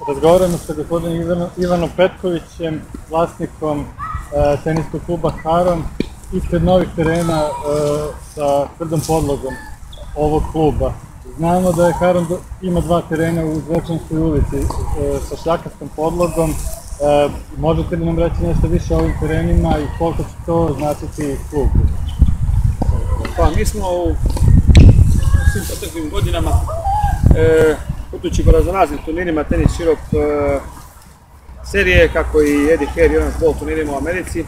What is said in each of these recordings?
Razgovaramo sa gospodinom Ivanom Petkovićem, vlasnikom teniskog kluba Haron, ispred novih terena sa tvrdom podlogom ovog kluba. Znamo da je Haron ima dva terena u Zvečanskoj ulici sa šljakarskom podlogom. Možete li nam reći nešto više o ovim terenima i koliko će to značiti klubu? Pa mi smo u svim proteklim godinama putujući po raznoraznim turnirima tenis širok serije, kako i Eddie Herr i Jonas Ball turnirima u Americi,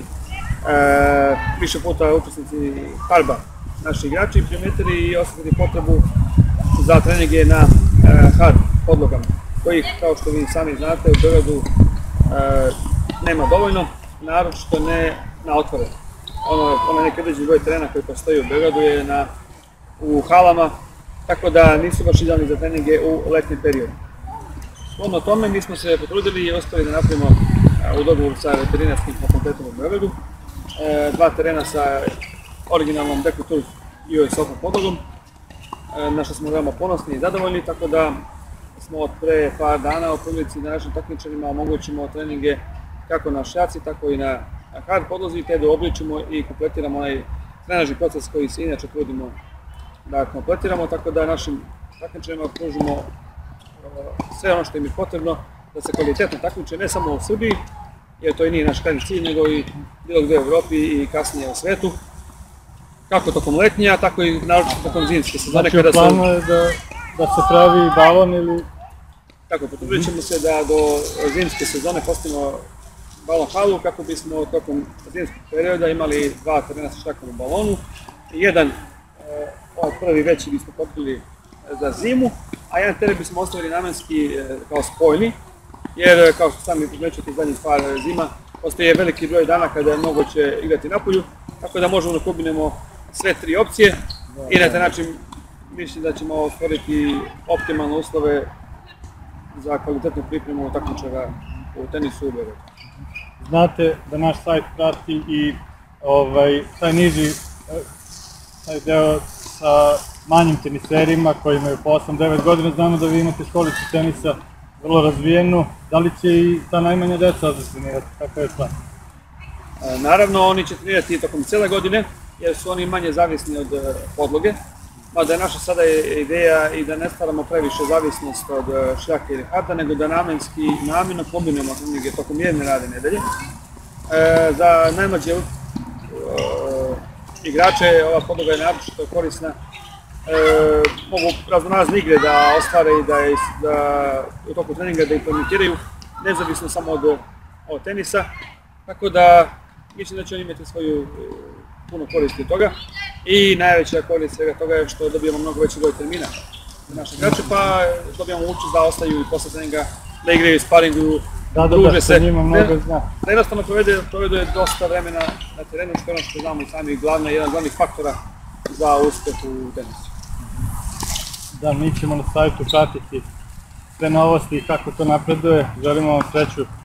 više puta učesnici Harba naši igrači primetili i osjetili potrebu za treninge na hard podlogama, kojih, kao što vi sami znate, u Beogradu nema dovoljno, naročito ne na otvorenom. Ono neki određeni broj terena koji postoji u Beogradu je u halama, tako da nisu baš idealni za treninge u letnjem periodu. Shodno tome mi smo se potrudili i ostali da napravimo u dogovoru sa veterinarskim fakultetom u Beogradu dva terena sa originalnom DecoTurf US Open podlogom, na što smo veoma ponosni i zadovoljni, tako da smo od pre par dana u prilici da našim takmičarima omogućimo treninge kako na šljaci, tako i na hard podlozi, te da obličimo i kompletiramo onaj trenažni proces koji se inače trudimo da kompletiramo, tako da našim takmičarima pružimo sve ono što im je potrebno da se kvalitetno takmiče ne samo u Srbiji, jer to i nije naš krajnji cilj, nego i bilo gde u Evropi i kasnije u svetu, kako tokom letnja, tako i naročito tokom zimske sezone. Znači, planu je da se pravi balon ili... Tako, potrudit ćemo se da do zimske sezone postavimo balon halu, kako bismo tokom zimskog perioda imali dva terena sa šljakom u balonu. Jedan, ovaj prvi veći bismo pokrili za zimu, a jedan teren bismo ostavili namenski kao spojni, jer kao što sami primećujete zadnjih par zima, postoje veliki broj dana kada je moguće igrati napolju, tako da možemo da kombinujemo sve tri opcije i na taj način mislim da ćemo stvoriti optimalne uslove za kvalitetnu pripremu takmičara u tenisu u Beogradu. Znate da naš sajt prati i taj niži, taj deo sa manjim teniserima koji imaju po 8-9 godina. Znamo da vi imate školicu tenisa vrlo razvijenu. Da li će i ta najmanja deca trenirati? Kako je plan? Naravno, oni će trenirati tokom cijele godine, jer su oni manje zavisni od podloge. Mada je naša sada ideja i da ne stvaramo previše zavisnost od šljake ili harda, nego da namjerno kombinujemo treninge tokom jedne radne nedelje. Za najmlađe igrače ova podloga je naročito korisna. Mogu raznorazne igre da ostvare i da u toku treninga da implementiraju, nezavisno samo od tenisa. Tako da mislim da će oni imati svoju puno koristi od toga. I najveća korist svega toga je što dobijamo mnogo veći broj termina za naše igrače, pa dobijamo mogućnost da ostaju i posle treninga, da igraju sparingu, druže se. Da jednostavno provedu dosta vremena na terenu, što je ono što znamo i sami jedan od glavnih faktora za uspeh u tenisu. Da, mi ćemo na sajtu pratiti sve novosti i kako to napreduje. Želimo vam sreću